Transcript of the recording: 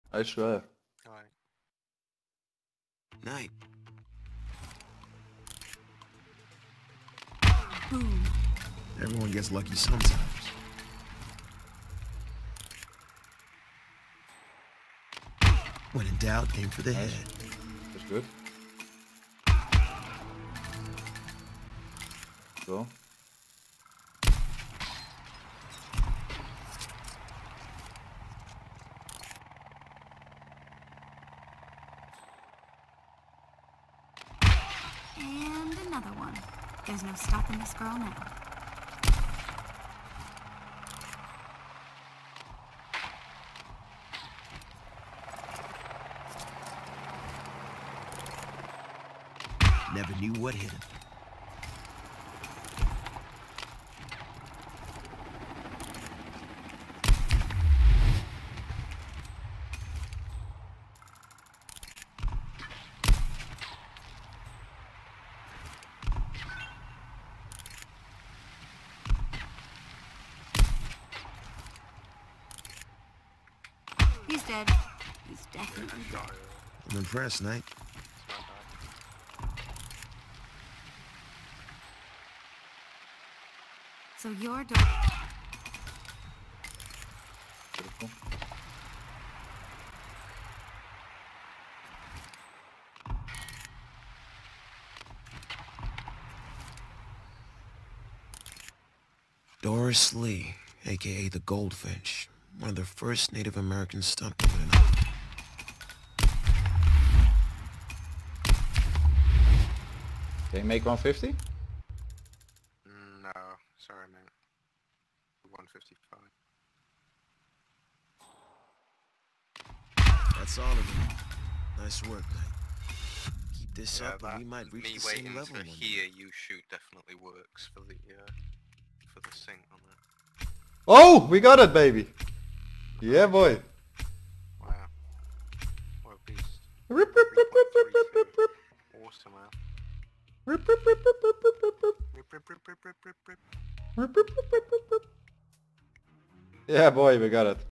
I swear. Alright. Night. Boom. Everyone gets lucky sometimes. When in doubt, aim for the Nice. head. That's good. Go. And another one. There's no stopping this girl now. Never knew what hit him. He's dead. He's definitely dead. I'm impressed, Knight. It's my bad. So you're Beautiful. Doris Lee, aka the Goldfinch, one of the first Native American stuntwomen. Can you make 150? No, sorry, man. 155. That's all of it. Nice work, Knight. Keep this up and we might reach me the same waiting level to one hear you shoot definitely works for the sync on that. Oh, we got it, baby. Yeah, boy. Wow. What a beast. Rip, rip, rip, rip, rip, rip, rip, rip. Awesome, man. Rip, rip, rip, rip, rip, rip, rip, rip. Rip, rip, rip, rip, rip, rip, rip. Rip, rip, rip, rip, rip, rip. Yeah, boy, we got it.